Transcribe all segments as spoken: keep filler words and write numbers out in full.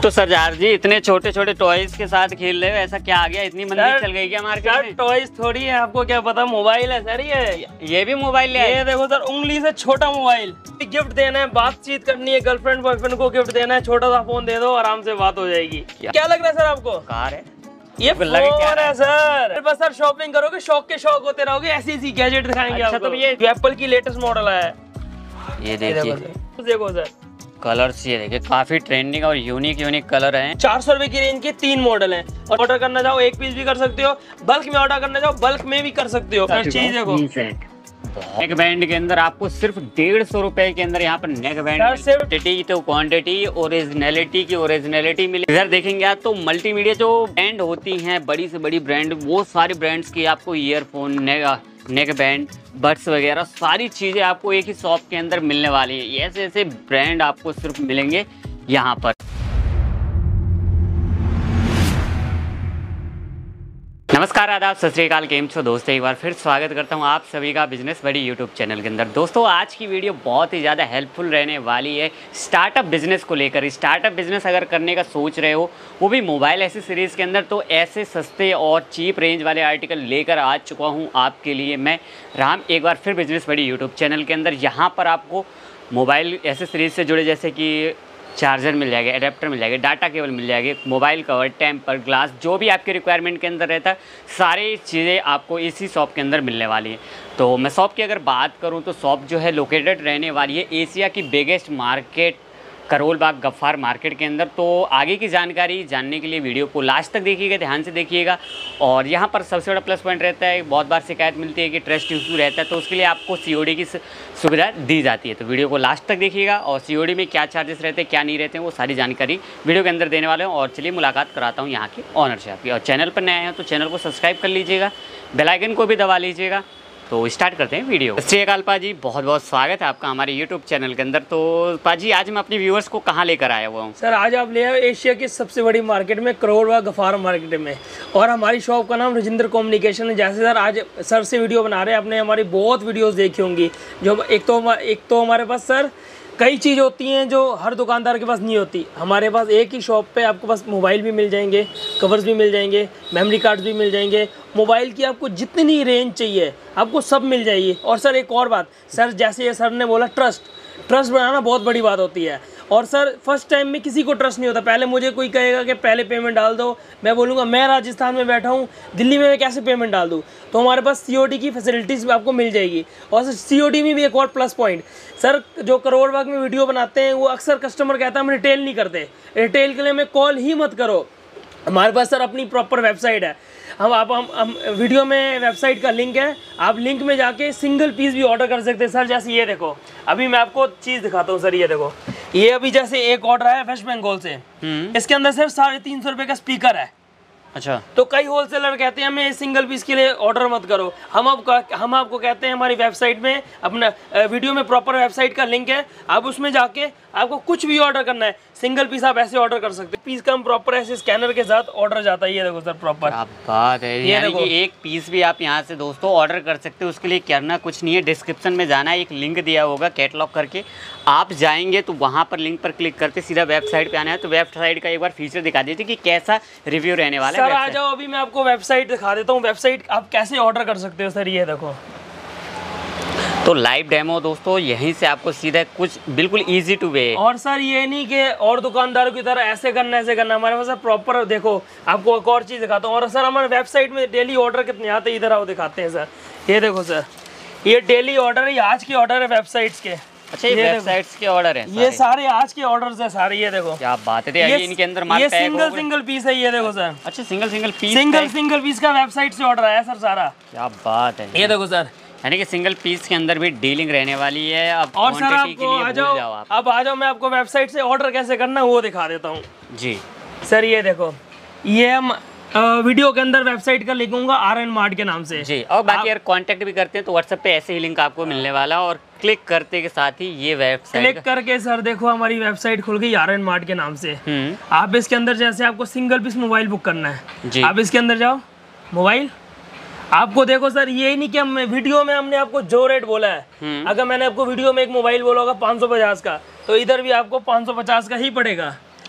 तो सरदार जी इतने छोटे छोटे टॉयज के साथ खेल रहे हो, ऐसा क्या आ गया? इतनी मंदी चल गई क्या मार्केट में? टॉयज थोड़ी है, आपको क्या पता, मोबाइल है सर। ये ये भी मोबाइल ले आए? ये देखो सर, उंगली से छोटा मोबाइल। गिफ्ट देना है, बातचीत करनी है, गर्लफ्रेंड बॉयफ्रेंड को गिफ्ट देना है, छोटा सा फोन दे दो, आराम से बात हो जाएगी। क्या, क्या लग रहा है सर आपको? कार है ये फोन है सर। बस सर शॉपिंग करोगे, शौक के शौक होते रहोगे, ऐसी ऐसी गैजेट दिखाएंगे अच्छा, आपको। तो ये एप्पल की लेटेस्ट मॉडल है। ये देखिए, देखो सर कलर्स, ये देखिए काफी ट्रेंडिंग और यूनिक यूनिक कलर हैं। चार सौ रुपए की रेंज के तीन मॉडल हैं, और ऑर्डर करना चाहो एक पीस भी कर सकते हो, बल्क में ऑर्डर करना चाहो बल्क में भी कर सकते हो। चीज देखो, नेक बैंड के अंदर आपको सिर्फ डेढ़ सौ रुपए के अंदर यहाँ पर नेक बैंड, क्वांटिटी तो क्वांटिटी, ओरिजिनलिटी की ओरिजिनलिटी मिले। इधर देखेंगे आप तो मल्टीमीडिया जो ब्रांड होती हैं, बड़ी से बड़ी ब्रांड, वो सारी ब्रांड्स की आपको earphone, neck neck band, buds वगैरह सारी चीज़ें आपको एक ही शॉप के अंदर मिलने वाली है। ऐसे ऐसे ब्रांड आपको सिर्फ मिलेंगे यहाँ पर। नमस्कार, आदाब, सत श्री अकाल, केम छो दोस्तों। एक बार फिर स्वागत करता हूँ आप सभी का बिजनेस बड़ी यूट्यूब चैनल के अंदर। दोस्तों आज की वीडियो बहुत ही ज़्यादा हेल्पफुल रहने वाली है स्टार्टअप बिजनेस को लेकर। स्टार्टअप बिजनेस अगर करने का सोच रहे हो, वो भी मोबाइल एसेसरीज़ के अंदर, तो ऐसे सस्ते और चीप रेंज वाले आर्टिकल लेकर आ चुका हूँ आपके लिए मैं राम, एक बार फिर बिजनेस बड़ी यूट्यूब चैनल के अंदर। यहाँ पर आपको मोबाइल एसेसरीज से जुड़े जैसे कि चार्जर मिल जाएगा, एडेप्टर मिल जाएगा, डाटा केबल मिल जाएगी, मोबाइल कवर, टेम्पर ग्लास, जो भी आपके रिक्वायरमेंट के अंदर रहता है, सारी चीज़ें आपको इसी शॉप के अंदर मिलने वाली है। तो मैं शॉप की अगर बात करूं तो शॉप जो है लोकेटेड रहने वाली है एशिया की biggest market Karol Bagh Ghaffar market के अंदर। तो आगे की जानकारी जानने के लिए वीडियो को लास्ट तक देखिएगा, ध्यान से देखिएगा। और यहाँ पर सबसे बड़ा प्लस पॉइंट रहता है, बहुत बार शिकायत मिलती है कि ट्रस्ट इशू रहता है, तो उसके लिए आपको सीओडी की सुविधा दी जाती है। तो वीडियो को लास्ट तक देखिएगा, और सीओडी में क्या चार्जेस रहते हैं, क्या नहीं रहते हैं, वो सारी जानकारी वीडियो के अंदर देने वाले हूँ। और चलिए मुलाकात कराता हूँ यहाँ के ऑनर से आपकी। और चैनल पर नए हैं तो चैनल को सब्सक्राइब कर लीजिएगा, बेल आइकन को भी दबा लीजिएगा। तो स्टार्ट करते हैं वीडियो। सत श्री अकाल पाजी, बहुत बहुत स्वागत है आपका हमारे यूट्यूब चैनल के अंदर। तो पाजी आज मैं अपने व्यूअर्स को कहाँ लेकर आया हुआ हूँ? सर आज आप ले आए एशिया की सबसे बड़ी मार्केट में, करोल बाग गफ्फार मार्केट में, और हमारी शॉप का नाम राजेंद्र कम्युनिकेशन है। जैसे सर आज सर से वीडियो बना रहे हैं, आपने हमारी बहुत वीडियोज़ देखी होंगी। जो एक तो एक तो हमारे पास सर कई चीज़ होती हैं जो हर दुकानदार के पास नहीं होती। हमारे पास एक ही शॉप पे आपको पास मोबाइल भी मिल जाएंगे, कवर्स भी मिल जाएंगे, मेमोरी कार्ड्स भी मिल जाएंगे, मोबाइल की आपको जितनी रेंज चाहिए आपको सब मिल जाएगी। और सर एक और बात सर, जैसे ये सर ने बोला, ट्रस्ट ट्रस्ट बनाना बहुत बड़ी बात होती है। और सर फर्स्ट टाइम में किसी को ट्रस्ट नहीं होता। पहले मुझे कोई कहेगा कि पहले पेमेंट डाल दो, मैं बोलूँगा मैं राजस्थान में बैठा हूँ, दिल्ली में मैं कैसे पेमेंट डाल दूँ? तो हमारे पास सीओडी की फैसिलिटीज़ आपको मिल जाएगी। और सर सीओडी में भी एक और प्लस पॉइंट, सर जो करोल बाग में वीडियो बनाते हैं वो अक्सर कस्टमर कहता है हम रिटेल नहीं करते, रिटेल के लिए हमें कॉल ही मत करो। हमारे पास सर अपनी प्रॉपर वेबसाइट है। हम आप हम, हम वीडियो में वेबसाइट का लिंक है, आप लिंक में जाके सिंगल पीस भी ऑर्डर कर सकते हैं। सर जैसे ये देखो, अभी मैं आपको चीज़ दिखाता हूँ सर, ये देखो, ये अभी जैसे एक ऑर्डर है वेस्ट बंगाल से, इसके अंदर सर साढ़े तीन सौ रुपये का स्पीकर है। अच्छा, तो कई होलसेलर कहते हैं हमें सिंगल पीस के लिए ऑर्डर मत करो। हम आपको हम आपको कहते हैं हमारी वेबसाइट में, अपना वीडियो में प्रॉपर वेबसाइट का लिंक है, आप उसमें जाके आपको कुछ भी ऑर्डर करना है, सिंगल पीस आप ऐसे ऑर्डर कर सकते हैं। पीस का हम प्रॉपर ऐसे स्कैनर के साथ ऑर्डर जाता है। ये देखो सर प्रॉपर, क्या बात है। ये यानी कि एक पीस भी आप यहाँ से दोस्तों ऑर्डर कर सकते हो। उसके लिए करना कुछ नहीं है, डिस्क्रिप्शन में जाना है, एक लिंक दिया होगा कैटलॉग करके, आप जाएंगे तो वहाँ पर लिंक पर क्लिक करते सीधा वेबसाइट पे आना है। तो वेबसाइट का एक बार फीचर दिखा दीजिए कि कैसा रिव्यू रहने वाला है। सर आ जाओ, अभी मैं आपको वेबसाइट दिखा देता हूँ, वेबसाइट आप कैसे ऑर्डर कर सकते हो। सर ये देखो, तो लाइव डेमो दोस्तों यहीं से आपको सीधा कुछ बिल्कुल इजी टू वे। और सर ये नहीं कि और दुकानदारों की तरह ऐसे करना ऐसे करना, हमारे पास प्रॉपर देखो, आपको एक और चीज़ दिखाता हूँ। और सर हमारे वेबसाइट में डेली ऑर्डर कितने आते हैं, इधर आओ दिखाते हैं सर। ये देखो सर, ये डेली ऑर्डर है, आज के ऑर्डर है वेबसाइट्स के। अच्छा, ये वेबसाइट्स के ऑर्डर है, ये सारे आज के ऑर्डर्स है सारे। ये देखो क्या बात है, ये इनके अंदर माल ये पैक सिंगल सिंगल पीस है। ये देखो सर, अच्छा single single piece, single single piece का वेबसाइट से ऑर्डर आया सर सारा। क्या बात है। ये देखो सर, यानी कि सिंगल पीस के अंदर भी डीलिंग रहने वाली है। अब और सर आपको आ जाओ, आप अब आ जाओ, मैं आपको वेबसाइट से ऑर्डर कैसे करना है वो दिखा देता हूँ जी। सर ये देखो, ये हम वीडियो के अंदर वेबसाइट का लिखूंगा आर एन मार्ट के नाम से जी। और बाकी अगर कांटेक्ट भी करते हैं तो व्हाट्सएप पे ऐसे ही लिंक आपको मिलने वाला, और क्लिक करते के साथ ही ये वेबसाइट क्लिक करके सर देखो हमारी वेबसाइट खुल गई आर एन मार्ट के नाम से। आप इसके अंदर जैसे आपको सिंगल पीस मोबाइल बुक करना है जी, आप इसके अंदर जाओ, मोबाइल आपको देखो सर, ये नहीं कि हम वीडियो में हमने आपको जो रेट बोला है, अगर मैंने आपको वीडियो में एक मोबाइल बोला होगा पाँच सौ पचास का, तो इधर भी आपको पाँच सौ पचास का ही पड़ेगा।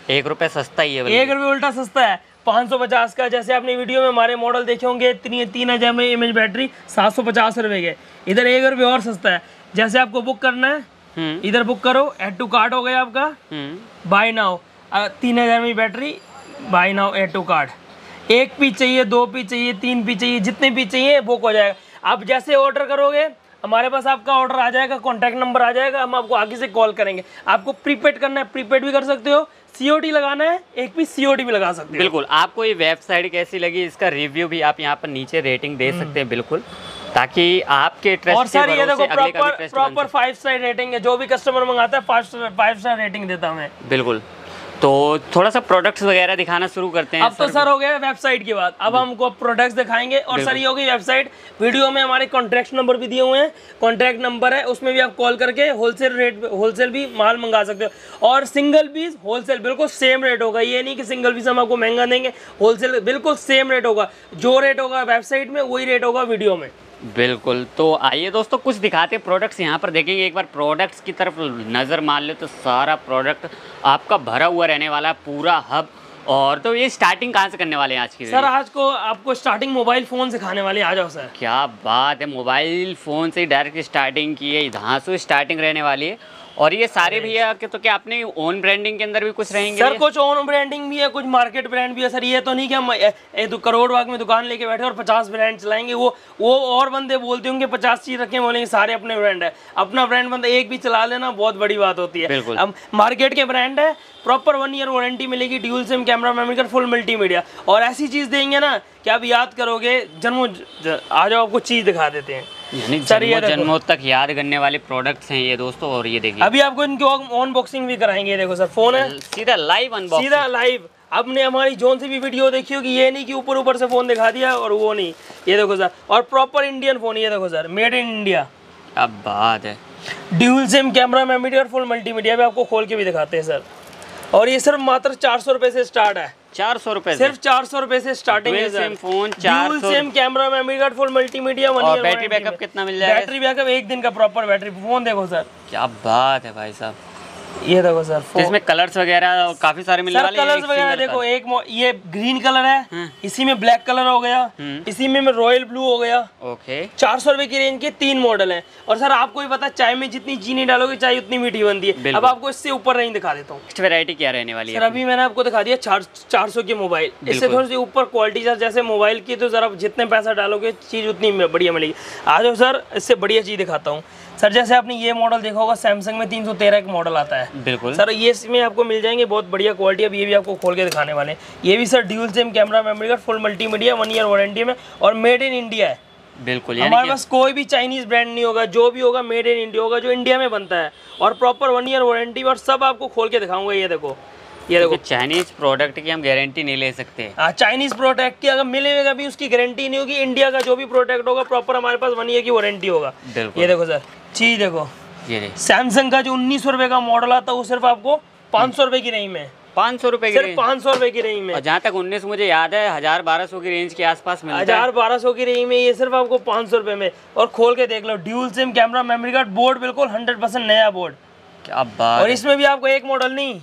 एक रुपये सस्ता ही है, एक रुपये उल्टा सस्ता है। पाँच सौ पचास का, जैसे आपने वीडियो में हमारे मॉडल देखे होंगे तीन तीन हजार में एम एच बैटरी सात सौ पचास रुपये के, इधर एक रुपये और सस्ता है। जैसे आपको बुक करना है इधर बुक करो, एड टू कार्ट हो गया आपका, बाय नाउ, तीन हजार में battery, buy now add to cart. एक पीस चाहिए, दो पीस चाहिए, तीन पीस चाहिए, जितने पीस चाहिए बुक हो जाएगा। आप जैसे ऑर्डर करोगे हमारे पास आपका ऑर्डर आ जाएगा, कॉन्टैक्ट नंबर आ जाएगा, हम आपको आगे से कॉल करेंगे। आपको प्रीपेड करना है प्रीपेड भी कर सकते हो, सीओडी लगाना है एक पीस सीओडी भी लगा सकते हो। बिल्कुल। आपको ये वेबसाइट कैसी लगी, इसका रिव्यू भी आप यहाँ पर नीचे रेटिंग दे सकते हैं, बिल्कुल, ताकि आपके ट्रस्ट और सर ये देखो proper proper five star rating है, जो भी कस्टमर मंगाता है फाइव स्टार रेटिंग देता हूँ मैं। बिल्कुल। तो थोड़ा सा प्रोडक्ट्स वगैरह दिखाना शुरू करते हैं। अब तो सर हो गया वेबसाइट की बात, अब हमको प्रोडक्ट्स दिखाएंगे। और सर ये होगी वेबसाइट, वीडियो में हमारे कॉन्टैक्ट नंबर भी दिए हुए हैं, कॉन्टैक्ट नंबर है, उसमें भी आप कॉल करके होलसेल रेट होलसेल भी माल मंगा सकते हो। और सिंगल पीस होलसेल बिल्कुल सेम रेट होगा, ये नहीं कि सिंगल पीस हम आपको महंगा देंगे, होलसेल बिल्कुल सेम रेट होगा, जो रेट होगा वेबसाइट में वही रेट होगा वीडियो में। बिल्कुल। तो आइए दोस्तों कुछ दिखाते प्रोडक्ट्स यहाँ पर देखेंगे। एक बार प्रोडक्ट्स की तरफ नज़र मार ले तो सारा प्रोडक्ट आपका भरा हुआ रहने वाला है, पूरा हब। और तो ये स्टार्टिंग कहाँ से करने वाले हैं आज की? सर आज को आपको स्टार्टिंग मोबाइल फ़ोन से खाने वाले, आ जाओ सर। क्या बात है, मोबाइल फ़ोन से डायरेक्ट स्टार्टिंग की है, यहाँ से स्टार्टिंग रहने वाली है। और ये सारे भैया के तो क्या अपने ओन ब्रांडिंग के अंदर भी कुछ रहेंगे? सर कुछ ओन ब्रांडिंग भी है, कुछ मार्केट ब्रांड भी है। सर ये तो नहीं कि हम एक दो करोड़ बाग में दुकान लेके बैठे और पचास ब्रांड चलाएंगे। वो वो और बंदे बोलते होंगे पचास चीज रखें, बोलेंगे सारे अपने ब्रांड है। अपना ब्रांड बंदा एक भी चला लेना बहुत बड़ी बात होती है। अब मार्केट के ब्रांड है, प्रॉपर वन ईयर वारंटी मिलेगी, dual sim camera memory card, full multimedia. और ऐसी चीज देंगे ना कि आप याद करोगे जन्मों। आ जाओ आपको चीज दिखा देते हैं, यानी जन्मों जन्मों तक याद करने वाले प्रोडक्ट्स हैं ये दोस्तों। और ये देखिए अभी आपको इनकी अनबॉक्सिंग भी कराएंगे। ये देखो सर फोन है, सीधा लाइव अनबॉक्सिंग, सीधा लाइव। आपने हमारी जोन से भी वीडियो देखी होगी, ये नहीं कि ऊपर ऊपर से फोन दिखा दिया और वो नहीं। ये देखो सर, और प्रॉपर इंडियन फोन, ये देखो सर, मेड इन इंडिया। अब बात है, ड्यूल सिम कैमरा मेमोरी और फुल मल्टीमीडिया भी आपको खोल के भी दिखाते हैं सर। और ये सिर्फ मात्र चार सौ रुपए से स्टार्ट है, चार सौ रुपए सिर्फ चार सौ रुपए से स्टार्टिंग है सर। फोन चार सौ, same camera memory card, full multimedia, one year. Battery backup कितना मिल जाएगा? बैटरी बैकअप एक दिन का प्रॉपर बैटरी। फोन देखो सर, क्या बात है भाई साहब। ये देखो सर, इसमें कलर्स वगैरह काफी सारे मिलने वाले हैं। कलर्स वगैरह देखो, एक ये ग्रीन कलर है, इसी में ब्लैक कलर हो गया, इसी में रॉयल ब्लू हो गया। ओके, चार सौ रुपए की रेंज के तीन मॉडल हैं। और सर आपको भी पता है चाय में जितनी चीनी डालोगे चाय उतनी मीठी बनती है। अब आपको इससे ऊपर नहीं दिखा देता हूँ। नेक्स्ट वैरायटी क्या रहने वाली है? सर अभी मैंने आपको दिखा दिया चार चार सौ के मोबाइल, इससे थोड़ी सी ऊपर क्वालिटी सर। जैसे मोबाइल की तो जरा जितने पैसा डालोगे चीज उतनी बढ़िया मिलेगी। आ जाओ सर, इससे बढ़िया चीज दिखाता हूँ सर। जैसे आपने ये मॉडल देखा होगा, सैमसंग में तीन सौ तेरह का मॉडल आता है। बिल्कुल सर, ये इसमें आपको मिल जाएंगे बहुत बढ़िया क्वालिटी। अब ये भी आपको खोल के दिखाने वाले हैं। ये भी sir dual sim camera memory card, full multimedia, one year warranty में, और मेड इन इंडिया है। बिल्कुल, हमारे पास कोई भी चाइनीज ब्रांड नहीं होगा, जो भी होगा मेड इन इंडिया होगा, जो इंडिया में बनता है, और प्रॉपर वन ईयर वारंटी। और सब आपको खोल के दिखाऊंगा। ये देखो, ये देखो, चाइनीज प्रोडक्ट की हम गारंटी नहीं ले सकते। हाँ, चाइनीज प्रोडक्ट की अगर मिलेगा भी उसकी गारंटी नहीं होगी। इंडिया का जो भी प्रोडक्ट होगा प्रॉपर हमारे पास वन ईयर की वारंटी होगा। ये देखो सर, चीज देखो, ये सैमसंग का जो उन्नीस सौ रुपए का मॉडल आता है वो सिर्फ आपको पाँच सौ रुपए की रेंज में, पाँच सौ रुपए की सिर्फ पाँच सौ रुपए की रेंज में। जहाँ तक उन्नीस मुझे याद है हजार बारह सौ की रेंज के आसपास मिलता है। हजार बारह सौ की रेंज में ये सिर्फ आपको पाँच सौ रुपए में। और खोल के देख लो, dual sim camera memory card, board बिल्कुल हंड्रेड परसेंट नया बोर्ड। क्या बात। और इसमें भी आपको एक मॉडल नहीं,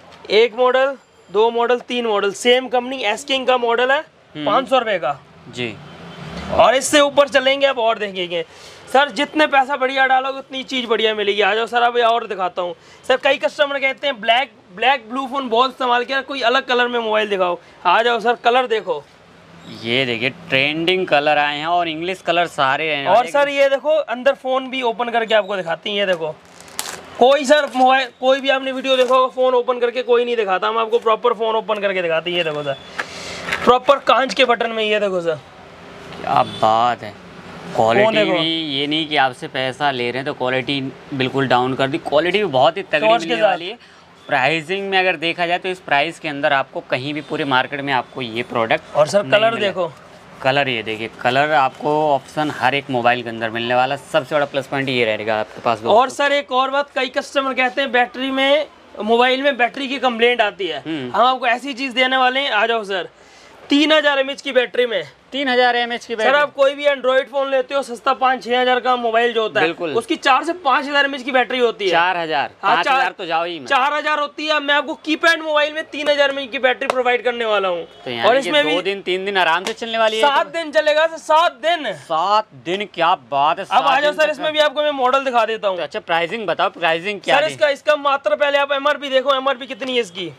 एक मॉडल, दो मॉडल, तीन model, same company S king का मॉडल है, पाँच सौ रुपए का जी। और इससे ऊपर चलेंगे अब और देखेंगे सर, जितने पैसा बढ़िया डालोगे उतनी चीज़ बढ़िया मिलेगी। आ जाओ सर, अब और दिखाता हूँ सर। कई कस्टमर कहते हैं ब्लैक ब्लैक ब्लू फोन बहुत इस्तेमाल किया, कोई अलग कलर में मोबाइल दिखाओ। आ जाओ सर, कलर देखो, ये देखिए ट्रेंडिंग कलर आए हैं और इंग्लिश कलर सारे हैं। और सर ये देखो, अंदर फोन भी ओपन करके आपको दिखाती हैं। ये देखो, कोई सर मोबाइल कोई भी आपने वीडियो देखा होगा फोन ओपन करके कोई नहीं दिखाता, हम आपको प्रॉपर फोन ओपन करके दिखाते हैं। ये देखो सर, प्रॉपर कांच के बटन में। ये देखो सर, क्या बात है। क्वालिटी भी ये नहीं कि आपसे पैसा ले रहे हैं तो क्वालिटी बिल्कुल डाउन कर दी, क्वालिटी भी बहुत ही तगड़ी मिलने वाली है। प्राइसिंग में अगर देखा जाए तो इस प्राइस के अंदर आपको कहीं भी पूरे मार्केट में आपको ये प्रोडक्ट। और सर कलर देखो, कलर ये देखिए, कलर आपको ऑप्शन हर एक मोबाइल के अंदर मिलने वाला। सबसे बड़ा प्लस पॉइंट ये रहेगा आपके पास। और सर एक और बात, कई कस्टमर कहते हैं बैटरी में, मोबाइल में बैटरी की कंप्लेंट आती है, हम आपको ऐसी चीज देने वाले हैं। आ जाओ सर, तीन हजार एम एच की बैटरी में तीन हजार एम एच की बैटरी। सर आप कोई भी एंड्रॉइड फोन लेते हो सस्ता पाँच छह हजार का मोबाइल जो होता है उसकी चार से पाँच हजार एम एच की बैटरी होती है। चार हजार पाँच हजार तो जाओ ही, चार हजार होती है। मैं आपको कीपैड मोबाइल में तीन हजार एम एच की बैटरी प्रोवाइड करने वाला हूँ, तो और इसमें दो दिन तीन दिन आराम से चलने वाली है। सात दिन चलेगा सर, सात दिन सात दिन क्या बात है। अब आ जाओ सर, इसमें भी आपको मैं मॉडल दिखा देता हूँ। अच्छा प्राइसिंग बताओ, प्राइसिंग क्या सर इसका इसका मात्र पहले आप एमआरपी देखो, एमआरपी कितनी है इसकी।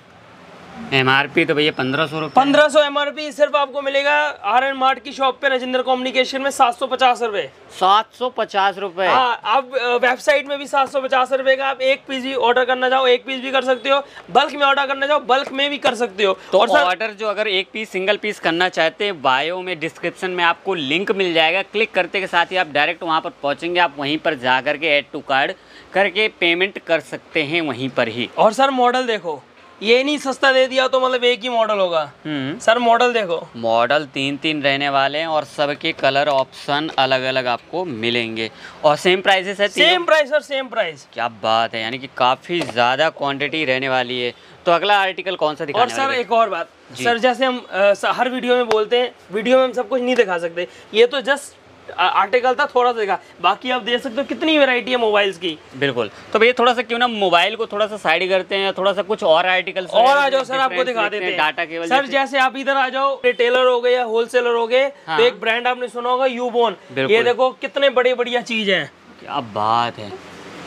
एमआरपी तो भैया पंद्रह सौ रुपए पंद्रह सौ एमआरपी सिर्फ आपको मिलेगा आर एन मार्ट की शॉप पे राजेंद्र कम्युनिकेशन में सात सौ पचास रुपए। सात सौ पचास रुपए। हाँ, आप वेबसाइट में भी सात सौ पचास रुपए का आप एक पीस भी ऑर्डर करना चाहो एक पीस भी कर सकते हो, बल्क में ऑर्डर करना चाहो बल्क में भी कर सकते हो। तो और ऑर्डर जो अगर एक पीस सिंगल पीस करना चाहते हैं, बायो में डिस्क्रिप्शन में आपको लिंक मिल जाएगा, क्लिक करते के साथ ही आप डायरेक्ट वहाँ पर पहुँचेंगे, आप वहीं पर जा करके ऐड टू कार्ड करके पेमेंट कर सकते हैं वहीं पर ही। और सर मॉडल देखो, ये नहीं सस्ता दे दिया तो मतलब एक ही मॉडल होगा। सर मॉडल देखो, मॉडल तीन तीन रहने वाले हैं और सबके कलर ऑप्शन अलग अलग आपको मिलेंगे और सेम प्राइसेस है। सेम प्राइस और सेम प्राइस। क्या बात है, यानी कि काफी ज्यादा क्वांटिटी रहने वाली है। तो अगला आर्टिकल कौन सा दिखाने और सर एक और बात सर, जैसे हम आ, हर वीडियो में बोलते हैं, वीडियो में हम सब कुछ नहीं दिखा सकते, ये तो जस्ट आर्टिकल था थोड़ा सा दिखा, बाकी आप देख सकते हो कितनी वैरायटी है मोबाइल्स की। बिल्कुल, तो भैया थोड़ा सा क्यों ना मोबाइल को थोड़ा सा साइड करते हैं, थोड़ा सा कुछ और आर्टिकल और आ जाओ सर, आपको दिखा देते हैं डाटा केबल। सर जैसे आप इधर आ जाओ, रिटेलर हो गए या होलसेलर हो गए, तो एक ब्रांड आपने सुना होगा यूबोन। ये देखो कितने बड़े बढ़िया चीज है। क्या बात है,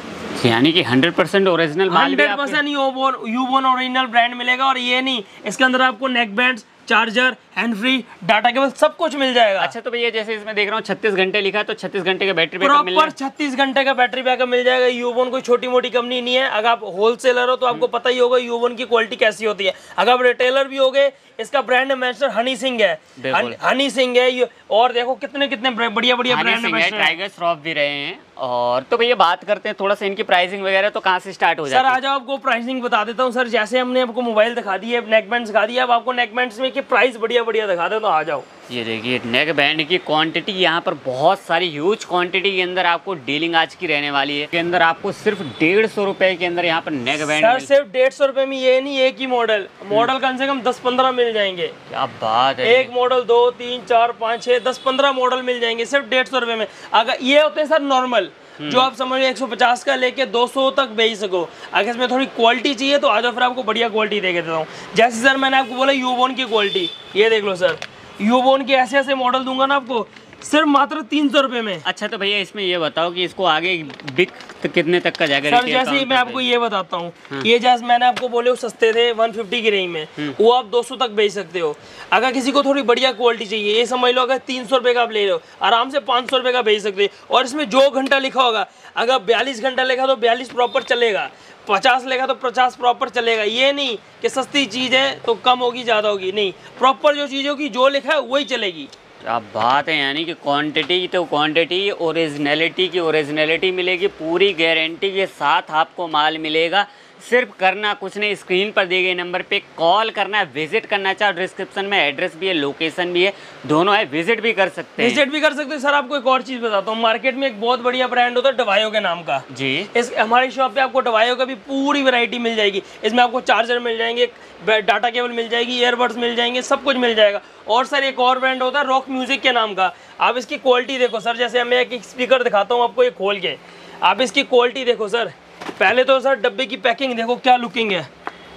यानी कि hundred percent original hundred percent Ubon Ubon original brand मिलेगा। और ये नहीं, इसके अंदर आपको neck band, charger, hand free, data cable सब कुछ मिल जाएगा। अच्छा, तो भैया जैसे इसमें देख रहा हूँ छत्तीस घंटे लिखा है, तो छत्तीस घंटे का बैटरी बैकअप मिल प्रॉपर छत्तीस घंटे का बैटरी बैकअप मिल जाएगा। यूबोन कोई छोटी मोटी कंपनी नहीं है। अगर आप होलसेलर हो तो आपको पता ही होगा यूबोन की क्वालिटी कैसी होती है। अगर आप रिटेलर भी हो गए, इसका ब्रांड एम्बेसडर हनी सिंह है, हनी सिंह है। और देखो कितने कितने बढ़िया बढ़िया ब्रांड एम्बेसडर, टाइगर श्रॉफ भी रहे हैं। और तो भैया बात करते हैं थोड़ा सा इनकी प्राइसिंग वगैरह, तो कहाँ से स्टार्ट हो जाती है? सर आ जाओ, आपको प्राइसिंग बता देता हूँ। सर जैसे हमने आपको मोबाइल दिखा दी है, नेक बैंड दिखा दिया, अब आपको नेक बैंड में की प्राइस बढ़िया बढ़िया दिखा दे, तो आ जाओ। ये देखिए नेक बैंड की क्वांटिटी यहाँ पर बहुत सारी ह्यूज क्वांटिटी के अंदर आपको डीलिंग आज की रहने वाली है। के अंदर आपको सिर्फ डेढ़ सौ रुपए के अंदर यहाँ पर नेक बैंड। सर सिर्फ डेढ़ सौ रुपए में ये नहीं, एक ही मॉडल मॉडल कम से कम दस पंद्रह मिल जाएंगे। क्या बात है, एक मॉडल दो तीन चार पाँच छह दस पंद्रह मॉडल मिल जाएंगे सिर्फ डेढ़ सौ रुपए में। अगर ये होते हैं सर नॉर्मल, जो आप समझ एक सौ पचास का लेके दो सौ तक बेच सको। अगर इसमें थोड़ी क्वालिटी चाहिए तो आ जाओ, फिर आपको बढ़िया क्वालिटी दे के देता हूँ। जैसे सर मैंने आपको बोला यूबोन की क्वालिटी, ये देख लो सर, यूबोन के ऐसे ऐसे मॉडल दूंगा ना आपको सिर्फ मात्र तीन सौ रुपए में। अच्छा, तो भैया इसमें ये बताओ कि इसको आगे बिक तो कितने तक का जाएगा? सर जैसे ही मैं आपको ये बताता हूँ, हाँ। ये जैसे मैंने आपको बोले वो सस्ते थे एक सौ पचास की रेंज में, वो आप दो सौ तक बेच सकते हो। अगर किसी को थोड़ी बढ़िया क्वालिटी चाहिए, ये समझ लो अगर तीन सौ रुपए का आप ले रहे हो, आराम से पाँच सौ रुपए का बेच सकते हो। और इसमें जो घंटा लिखा होगा, अगर बयालीस घंटा लिखा तो बयालीस प्रॉपर चलेगा, पचास लेगा तो पचास प्रॉपर चलेगा। ये नहीं कि सस्ती चीज़ है तो कम होगी ज़्यादा होगी, नहीं, प्रॉपर जो चीज़ होगी जो लिखा है वही चलेगी। क्या बात है, यानी कि क्वांटिटी तो क्वांटिटी, ओरिजिनलिटी की ओरिजिनलिटी मिलेगी, पूरी गारंटी के साथ आपको माल मिलेगा। सिर्फ करना कुछ नहीं, स्क्रीन पर दिए गए नंबर पे कॉल करना है, विजिट करना चाहो डिस्क्रिप्शन में एड्रेस भी है, लोकेशन भी है, दोनों है, विजिट भी कर सकते हैं। विजिट भी कर सकते हैं। सर आपको एक और चीज़ बताता हूँ, मार्केट में एक बहुत बढ़िया ब्रांड होता है डवायो के नाम का जी। इस हमारी शॉप पे आपको डवायो का भी पूरी वैरायटी मिल जाएगी। इसमें आपको चार्जर मिल जाएंगे, डाटा केबल मिल जाएगी, ईयरबड्स मिल जाएंगे, सब कुछ मिल जाएगा। और सर एक और ब्रांड होता है रॉक म्यूजिक के नाम का। आप इसकी क्वालिटी देखो सर, जैसे मैं एक स्पीकर दिखाता हूँ आपको, ये खोल के आप इसकी क्वालिटी देखो सर। पहले तो सर डब्बे की पैकिंग देखो क्या लुकिंग है,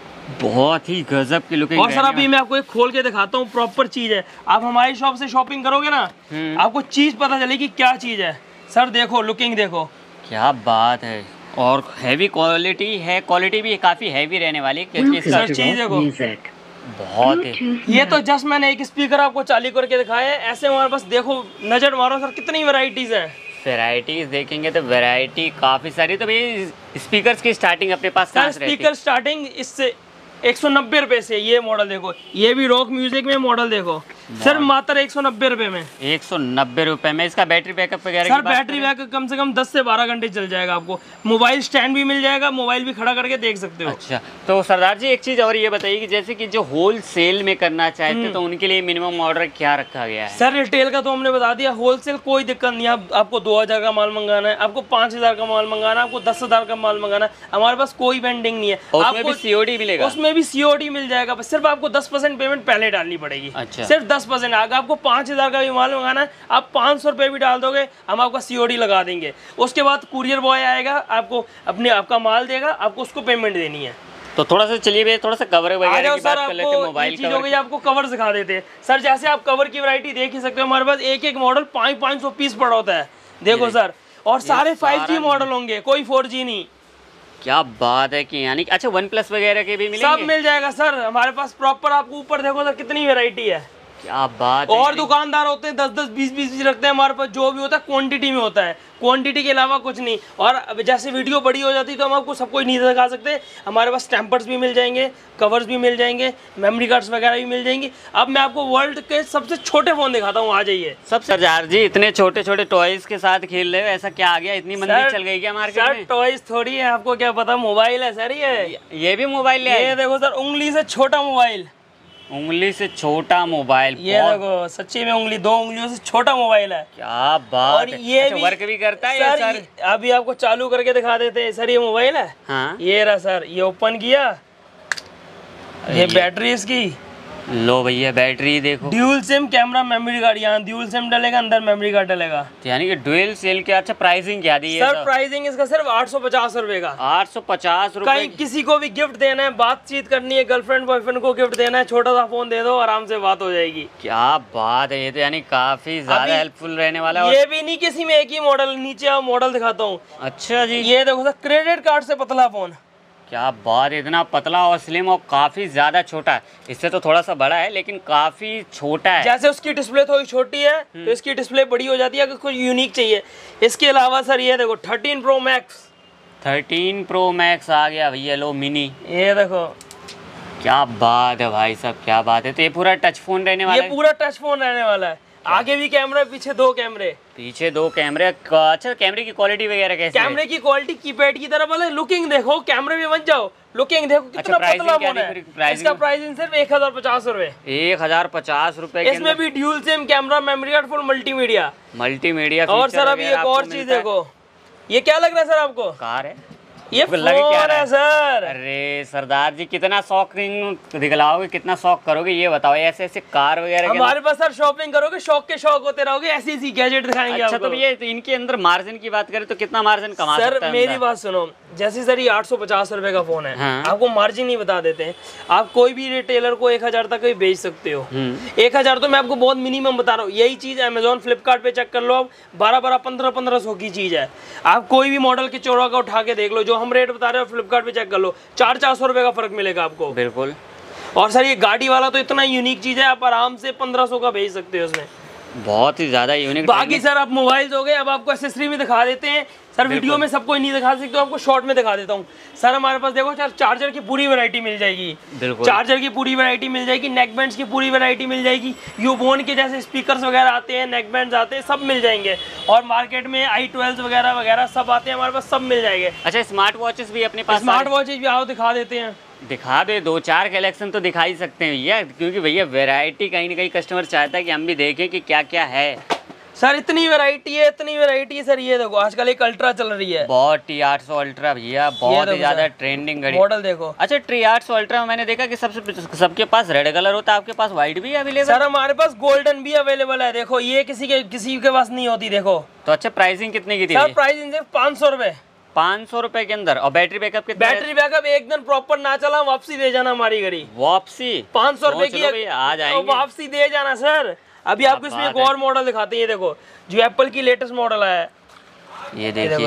बहुत ही गजब की लुकिंग। और सर अभी मैं आपको एक खोल के दिखाता हूँ, प्रॉपर चीज है। आप हमारी शॉप से शॉपिंग करोगे ना, आपको चीज पता चलेगी क्या चीज है। सर देखो लुकिंग देखो, क्या बात है। और हैवी क्वालिटी है, क्वालिटी भी काफी हैवी रहने वाली, क्योंकि सर चीज देखो बहुत है। ये तो जस्ट मैंने एक स्पीकर आपको चालू करके दिखाया है, ऐसे हमारे पास देखो नजर मारो सर कितनी वैरायटीज है। वैरायटीज देखेंगे तो वैरायटी काफी सारी। तो भैया स्पीकर्स की स्टार्टिंग अपने पास कहाँ से रहती है? स्पीकर स्टार्टिंग इससे एक सौ नब्बे रुपए से। ये मॉडल देखो, ये भी रॉक म्यूजिक में मॉडल देखो, सिर्फ मात्र एक सौ नब्बे रुपए में। एक सौ नब्बे रुपए में। इसका बैटरी बैकअप वगैरह? सर बैटरी बैकअप कम से कम दस से बारह घंटे चल जाएगा। आपको मोबाइल स्टैंड भी मिल जाएगा, मोबाइल भी खड़ा करके देख सकते हो। अच्छा, तो सरदार जी एक चीज और ये बताइए कि जैसे कि जो होल सेल में करना चाहते तो उनके लिए मिनिमम ऑर्डर क्या रखा गया है? सर रिटेल का तो हमने बता दिया, होलसेल कोई दिक्कत नहीं है। आपको दो हजार का माल मंगाना है, आपको पाँच हजार का माल मंगाना है, आपको दस हजार का माल मंगाना है, हमारे पास कोई वेंडिंग नहीं है। उसमें भी सीओडी मिलेगा? उसमें भी सीओडी मिल जाएगा, सिर्फ आपको दस परसेंट पेमेंट पहले डालनी पड़ेगी। अच्छा। सिर्फ दस परसेंट आगे। आपको पाँच हज़ार का भी माल मंगाना है, आप पाँच सौ रुपये भी डाल दोगे, हम आपका सीओडी लगा देंगे। उसके बाद कुरियर बॉय आएगा, आपको अपने आपका माल देगा, आपको उसको पेमेंट देनी है। तो थोड़ा सा चलिए भैया, थोड़ा सा कवर वगैरह की बात कर लेते हैं। मोबाइल चीज़ हो गई, आपको कवर दिखा देते हैं सर। जैसे आप कवर की वैरायटी देख ही सकते हो, हमारे पास एक एक मॉडल पाँच पाँच सौ पीस पड़ा होता है, देखो सर। और सारे फाइव जी मॉडल होंगे, कोई फोर जी नहीं। क्या बात है कि यानी अच्छा वन प्लस वगैरह के भी मिलेंगे? सब मिल जाएगा सर हमारे पास प्रॉपर। आपको ऊपर देखो सर कितनी वैरायटी है। क्या बात और है। दुकानदार होते हैं दस दस बीस बीस बीस रखते हैं, हमारे पास जो भी होता है क्वांटिटी में होता है, क्वांटिटी के अलावा कुछ नहीं। और अब जैसे वीडियो बड़ी हो जाती है तो हम आपको सब कुछ नहीं दिखा सकते। हमारे पास स्टैम्पर्स भी मिल जाएंगे, कवर्स भी मिल जाएंगे, मेमोरी कार्ड्स वगैरह भी मिल जाएंगी। अब मैं आपको वर्ल्ड के सबसे छोटे फ़ोन दिखाता हूँ, आ जाइए। सब सरदार जी इतने छोटे छोटे टॉयज के साथ खेल रहे हो, ऐसा क्या आ गया? इतनी मंदी चल गई क्या मार्केट में? टॉयज थोड़ी है, आपको क्या पता, मोबाइल है सर। ये ये भी मोबाइल ले आए? ये देखो सर, उंगली से छोटा मोबाइल। उंगली से छोटा मोबाइल, ये देखो सच्ची में उंगली, दो उंगलियों से छोटा मोबाइल है। क्या बात। और ये अच्छा, भी वर्क भी करता है सर, सर? ये अभी आपको चालू करके दिखा देते हैं सर। ये मोबाइल है, हाँ। ये रहा सर, ये ओपन किया, ये बैटरी इसकी, लो भैया बैटरी देखो। Dual sim camera, memory card, यहाँ ड्यूल सिम डलेगा, अंदर मेमोरी कार्ड डलेगा। यानी कि डुअल सेल के। अच्छा प्राइसिंग क्या दी है सर? प्राइसिंग इसका सिर्फ आठ सौ पचास रुपए का। आठ सौ पचास रुपए। कहीं किसी को भी गिफ्ट देना है, बातचीत करनी है, गर्लफ्रेंड बॉयफ्रेंड को गिफ्ट देना है, छोटा सा फोन दे दो, आराम से बात हो जाएगी। क्या बात है, ये तो यानी काफी ज्यादा हेल्पफुल रहने वाला है। ये भी नहीं किसी में एक ही मॉडल, नीचे आओ मॉडल दिखाता हूँ। अच्छा जी, ये देखो सर, क्रेडिट कार्ड से पतला फोन। क्या बात, इतना पतला और स्लिम और काफी ज्यादा छोटा है। इससे तो थोड़ा सा बड़ा है लेकिन काफी छोटा है। जैसे उसकी डिस्प्ले थोड़ी छोटी है तो इसकी डिस्प्ले बड़ी हो जाती है अगर कुछ यूनिक चाहिए। इसके अलावा सर ये देखो thirteen pro max. Thirteen pro max आ गया भैया, लो मिनी। ये देखो, क्या बात है भाई साहब, क्या बात है। तो ये पूरा टच फोन रहने वाला ये है? पूरा टच फोन रहने वाला है। आगे भी कैमरा, पीछे दो कैमरे। पीछे दो कैमरे। अच्छा कैमरे की क्वालिटी वगैरह कैसी है? कैमरे की क्वालिटी कीपैड की तरह, बोले लुकिंग देखो, कैमरे में मत जाओ, लुकिंग देखो कितना पतला फोन है। इसका प्राइसिंग सिर्फ एक हजार पचास रूपए। एक हजार पचास रूपए। इसमें भी dual sim camera, memory card, full multimedia. Multimedia. और सर अभी एक और चीज देखो, ये क्या लग रहा है सर आपको? कार है? ये फोन है सर। अरे सरदार जी कितना शॉपिंग दिखलाओगे, कितना शौक करोगे ये बताओ। ऐसे ऐसे कार वगैरह हमारे पास सर शॉपिंग करोगे, शौक के शौक होते रहोगे, ऐसी ऐसी गैजेट दिखाएंगे अच्छा आपको। तो ये तो इनके अंदर मार्जिन की बात करें तो कितना मार्जिन कमा सर सकता है? मेरी बात सुनो, जैसे सर ये आठ सौ पचास रुपए का फोन है, हाँ। आपको मार्जिन नहीं बता देते हैं। आप कोई भी रिटेलर को एक हजार तक भी बेच सकते हो। एक हजार तो मैं आपको बहुत मिनिमम बता रहा हूँ। यही चीज अमेजोन फ्लिपकार्ट पे चेक कर लो, आप बारह बारह पंद्रह पंद्रह सौ की चीज है। आप कोई भी मॉडल के चौड़ा का उठा के देख लो, जो हम रेट बता रहे हो फ्लिपकार्ट पे चेक कर लो, चार चार सौ रुपए का फर्क मिलेगा आपको। बिल्कुल। और सर ये गाड़ी वाला तो इतना यूनिक चीज है, आप आराम से पंद्रह सौ का भेज सकते हो उसमें। बहुत ही ज्यादा यूनिक। बाकी सर आप मोबाइल हो गए, अब आपको एसेसरी में दिखा देते हैं सर। वीडियो में सबको नहीं दिखा सकते, आपको शॉर्ट में दिखा देता हूँ सर। हमारे पास देखो सर, चार्जर की पूरी वैरायटी मिल जाएगी। बिल्कुल। चार्जर की पूरी वैरायटी मिल जाएगी, नेक बैंड्स की पूरी वैरायटी मिल जाएगी, यूबोन के जैसे स्पीकर्स वगैरह आते हैं, नेक बैंड्स आते हैं, सब मिल जाएंगे। और मार्केट में आई ट्वेल्व वगैरह वगैरह सब आते हैं, हमारे पास सब मिल जाएंगे। अच्छा स्मार्ट वॉचेस भी अपने पास? स्मार्ट वॉचेज भी आओ दिखा देते हैं। दिखा दे, दो चार कलेक्शन तो दिखा ही सकते हैं भैया, क्योंकि भैया वैरायटी कहीं ना कहीं कस्टमर चाहता है कि हम भी देखें कि क्या क्या है। सर इतनी वैरायटी है, इतनी वैरायटी है सर। ये देखो आजकल एक अल्ट्रा चल रही है, बहुत टी आठ सौ अल्ट्रा भैया, बहुत ही ज्यादा ट्रेंडिंग घड़ी। मॉडल देखो। अच्छा टी आठ सौ अल्ट्रा में मैंने देखा कि सबसे सबके पास रेड कलर होता है, आपके पास व्हाइट भी अवेलेबल? सर हमारे पास गोल्डन भी अवेलेबल है। देखो ये किसी के किसी के पास नहीं होती। देखो तो अच्छा प्राइसिंग कितने की थी? सर प्राइसिंग सिर्फ पाँच सौ रुपए। पाँच सौ रुपए के अंदर। और बैटरी बैकअप कितना? बैटरी बैकअप एक दिन प्रॉपर ना चला वापसी दे जाना हमारी गाड़ी। वापसी पाँच सौ रुपए की आ जाएंगे, वापसी दे जाना सर। अभी आपको इसमें एक और मॉडल दिखाते हैं, ये देखो जो एप्पल की लेटेस्ट मॉडल आया है। ये देखिए,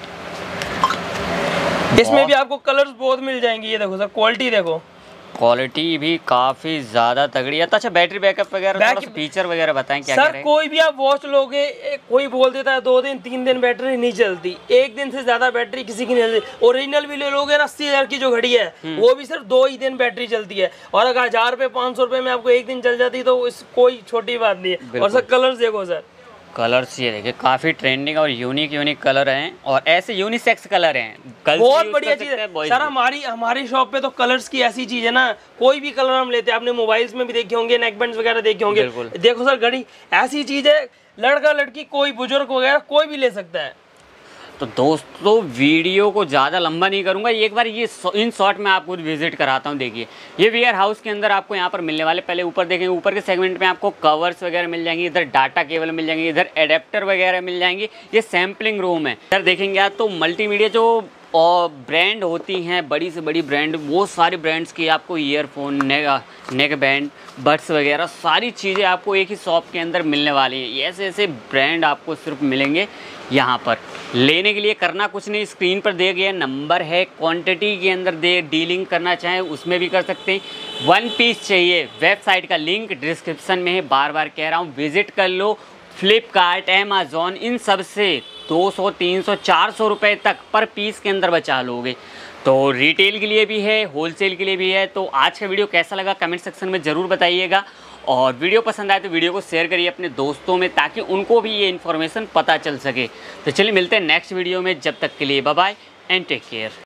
इसमें भी आपको कलर्स बहुत मिल जाएंगे। ये देखो सर, क्वालिटी देखो, क्वालिटी भी काफी ज्यादा तगड़ी है। तो अच्छा बैटरी बैकअप वगैरह, फीचर वगैरह बताएं क्या सर? कोई भी आप वॉच लोगे, कोई बोल देता है दो दिन तीन दिन बैटरी नहीं चलती, एक दिन से ज्यादा बैटरी किसी की नहीं चलती। ओरिजिनल भी ले लोगे ना, अस्सी हजार की जो घड़ी है वो भी सिर्फ दो ही दिन बैटरी चलती है। और अगर हजार रुपए पाँच सौ रुपए में आपको एक दिन चल जाती तो इस कोई छोटी बात नहीं है। और सर कलर्स देखो सर, कलर्स ये देखिए काफी ट्रेंडिंग और यूनिक यूनिक कलर हैं, और ऐसे यूनिसेक्स कलर हैं। बहुत बढ़िया चीज है सर। हमारी हमारी शॉप पे तो कलर्स की ऐसी चीज है ना, कोई भी कलर हम लेते हैं। आपने मोबाइल्स में भी देखे होंगे, नेक बैंड्स वगैरह देखे होंगे। देखो सर घड़ी ऐसी चीज है, लड़का लड़की कोई बुजुर्ग वगैरह कोई भी ले सकता है। तो दोस्तों वीडियो को ज़्यादा लंबा नहीं करूँगा, एक बार ये इन शॉर्ट में आपको विजिट कराता हूँ। देखिए ये वेयर हाउस के अंदर आपको यहाँ पर मिलने वाले, पहले ऊपर देखेंगे, ऊपर के सेगमेंट में आपको कवर्स वगैरह मिल जाएंगे, इधर डाटा केबल मिल जाएंगे, इधर एडेप्टर वगैरह मिल जाएंगे। ये सैम्पलिंग रूम है। इधर देखेंगे आप तो मल्टीमीडिया जो और ब्रांड होती हैं, बड़ी से बड़ी ब्रांड, वो सारे ब्रांड्स की आपको earphone, neck neck band, buds वगैरह सारी चीज़ें आपको एक ही शॉप के अंदर मिलने वाली हैं। ऐसे ऐसे ब्रांड आपको सिर्फ मिलेंगे यहाँ पर। लेने के लिए करना कुछ नहीं, स्क्रीन पर दिए गए नंबर है, क्वांटिटी के अंदर दे डीलिंग करना चाहें उसमें भी कर सकते हैं। वन पीस चाहिए, वेबसाइट का लिंक डिस्क्रिप्शन में है, बार बार कह रहा हूँ विज़िट कर लो। फ्लिपकार्ट, अमेज़ॉन, इन सब से दो सौ, तीन सौ, चार सौ रुपये तक पर पीस के अंदर बचा लोगे। तो रिटेल के लिए भी है, होलसेल के लिए भी है। तो आज का वीडियो कैसा लगा कमेंट सेक्शन में ज़रूर बताइएगा, और वीडियो पसंद आए तो वीडियो को शेयर करिए अपने दोस्तों में, ताकि उनको भी ये इन्फॉर्मेशन पता चल सके। तो चलिए मिलते हैं नेक्स्ट वीडियो में, जब तक के लिए bye bye and take care.